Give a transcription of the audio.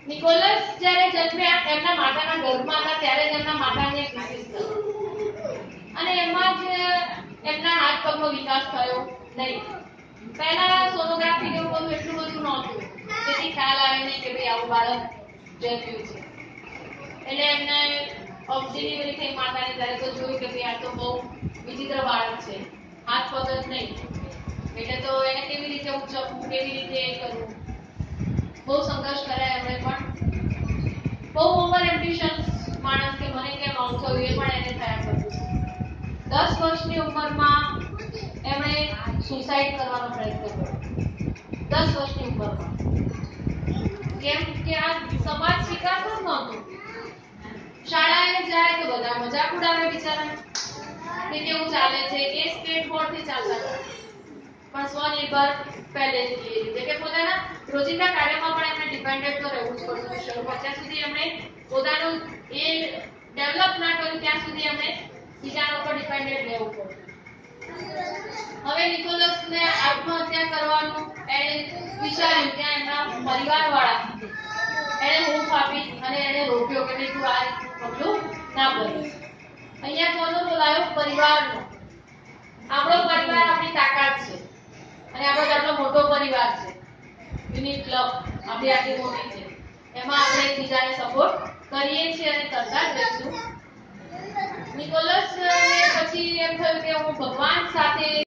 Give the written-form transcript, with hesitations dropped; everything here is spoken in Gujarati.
નિકોલસ જ્યારે જન્મ્યા એમના માતાના ગર્ભમાં હતા ત્યારે જ એમના માતાને ડિસીઝ થયો અને એમાં જ એમના હાથ પગનો વિકાસ થયો નહીં. પહેલા સોનોગ્રાફી ને એવું બધું એટલું બધું નહોતું, તેથી ખ્યાલ આવે નહીં કે ભાઈ આવું બાળક જન્મ્યું છે. એટલે એમને ડિલિવરી થઈ માતાને ત્યારે તો જોયું કે ભાઈ આ તો બહુ વિચિત્ર બાળક છે, હાથ પગ જ નહીં. એટલે તો એને કેવી રીતે ઉચકવું, કેવી રીતે કરવું, બહુ સંઘર્ષ કર્યા એમણે. પણ બહુ ઓવર એમ્બિશન્સ માણસ કે મને કેમ આવું થયું એ પણ એને થયા કર્યું. 10 વર્ષની ઉંમરમાં એમણે સુસાઇડ કરવાનો પ્રયત્ન કર્યો. 10 વર્ષની ઉંમરમાં. કેમ કે આ સમાજ સ્વીકારતો જ નહોતું. શાળાએ જાય તો બધા મજાક ઉડાવે બિચારા કે કેવું ચાલે છે. એ સ્ટેટ બોર્ડ થી ચાલતા હતા પણ સ્વનિર્ભર પહેલેથી એ રીતે કે પોતાના રોજિંદા કાર્યમાં પણ એમને ડિપેન્ડન્ટ તો રહેવું જ પડતું. શરૂ અત્યાર સુધી એમણે પોતાનું એ ડેવલપ ના કર્યું ત્યાં સુધી એમણે બીજાના ઉપર ડિપેન્ડન્ટ રહેવું પડતું. હવે નિકોલસને આત્મહત્યા કરવાનું એણે વિચાર્યું ત્યાં એમના પરિવારવાળા એને હૂંફ આપી અને એને રોક્યો કે તું આ પગલું ના ભરીશ. અહીંયા કોનો રોલ આવ્યો? પરિવારનો. આપણો પરિવાર આપણી તાકાત છે અને આપણો આટલો મોટો પરિવાર છે, યુનિટ ક્લબ આપણી આટલી મોટી છે, એમાં આપણે એકબીજાને સપોર્ટ કરીએ છીએ અને કરતા જ રહીશું. નિકોલસ ને પછી એમ થયું કે હું ભગવાન સાથે